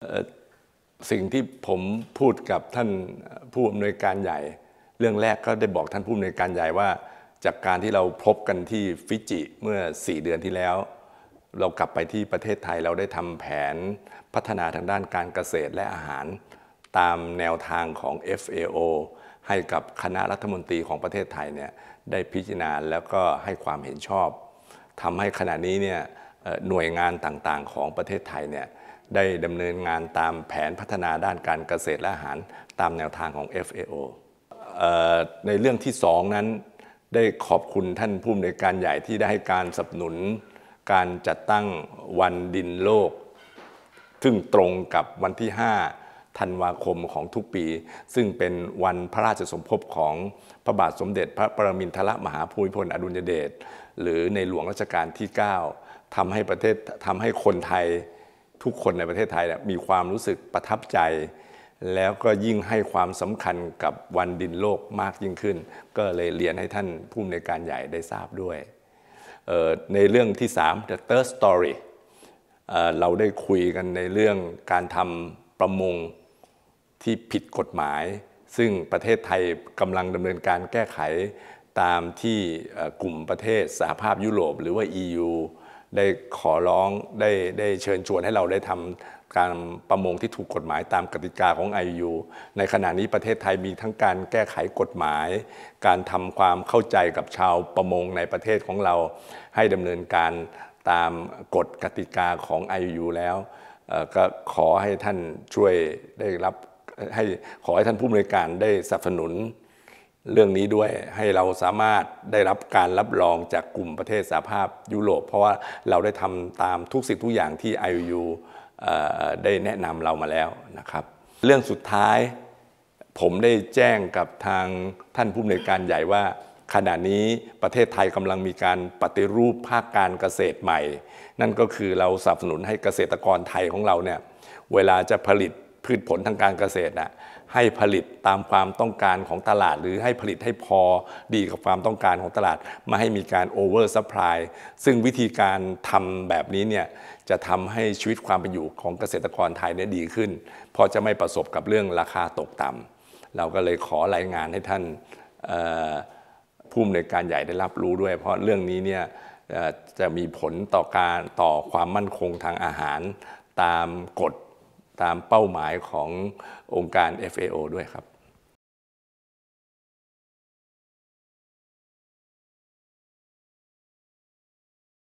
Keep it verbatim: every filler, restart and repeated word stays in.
สิ่งที่ผมพูดกับท่านผู้อำนวยการใหญ่เรื่องแรกก็ได้บอกท่านผู้อำนวยการใหญ่ว่าจากการที่เราพบกันที่ฟิจิเมื่อสี่เดือนที่แล้วเรากลับไปที่ประเทศไทยเราได้ทำแผนพัฒนาทางด้านการเกษตรและอาหารตามแนวทางของ เอฟ เอ โอ ให้กับคณะรัฐมนตรีของประเทศไทยเนี่ยได้พิจารณาแล้วก็ให้ความเห็นชอบทำให้ขณะนี้เนี่ยหน่วยงานต่างๆของประเทศไทยเนี่ยได้ดำเนินงานตามแผนพัฒนาด้านการเกษตรและอาหารตามแนวทางของ เอฟ เอ โอ ในเรื่องที่สองนั้นได้ขอบคุณท่านผู้อำนวยการใหญ่ที่ได้ให้การสนับสนุนการจัดตั้งวันดินโลกซึ่งตรงกับวันที่ห้าธันวาคมของทุกปีซึ่งเป็นวันพระราชสมภพของพระบาทสมเด็จพระปรมินทรมหาภูมิพลอดุลยเดชหรือในหลวงรัชกาลที่เก้าทำให้ประเทศทำให้คนไทยทุกคนในประเทศไทยมีความรู้สึกประทับใจแล้วก็ยิ่งให้ความสำคัญกับวันดินโลกมากยิ่งขึ้นก็เลยเรียนให้ท่านผู้อำนวยการใหญ่ได้ทราบด้วยในเรื่องที่สาม The Third Story เราได้คุยกันในเรื่องการทำประมงที่ผิดกฎหมายซึ่งประเทศไทยกำลังดำเนินการแก้ไขตามที่กลุ่มประเทศสหภาพยุโรปหรือว่า อี ยู ได้ขอร้องได้ได้เชิญชวนให้เราได้ทำการประมงที่ถูกกฎหมายตามกติกาของ ไอ ยู ในขณะนี้ประเทศไทยมีทั้งการแก้ไขกฎหมายการทำความเข้าใจกับชาวประมงในประเทศของเราให้ดำเนินการตามกฎกติกาของ ไอ ยู แล้วก็ขอให้ท่านช่วยได้รับให้ขอให้ท่านผู้อำนวยการได้สนับสนุนเรื่องนี้ด้วยให้เราสามารถได้รับการรับรองจากกลุ่มประเทศสหภาพยุโรปเพราะว่าเราได้ทำตามทุกสิ่งทุกอย่างที่ ไอ ยู ได้แนะนำเรามาแล้วนะครับเรื่องสุดท้ายผมได้แจ้งกับทางท่านผู้อำนวยการใหญ่ว่าขณะนี้ประเทศไทยกำลังมีการปฏิรูปภาคการเกษตรใหม่นั่นก็คือเราสนับสนุนให้เกษตรกรไทยของเราเนี่ยเวลาจะผลิตพืชผลทางการเกษตรนะให้ผลิตตามความต้องการของตลาดหรือให้ผลิตให้พอดีกับความต้องการของตลาดไม่ให้มีการโอเวอร์ซัพพลายซึ่งวิธีการทำแบบนี้เนี่ยจะทำให้ชีวิตความเป็นอยู่ของเกษตรกรไทยเนี่ยดีขึ้นเพราะจะไม่ประสบกับเรื่องราคาตกต่ำเราก็เลยขอรายงานให้ท่านผู้อำนวยการใหญ่ได้รับรู้ด้วยเพราะเรื่องนี้เนี่ยจะมีผลต่อการต่อความมั่นคงทางอาหารตามกฎตามเป้าหมายขององค์การ เอฟ เอ โอ ด้วยครับ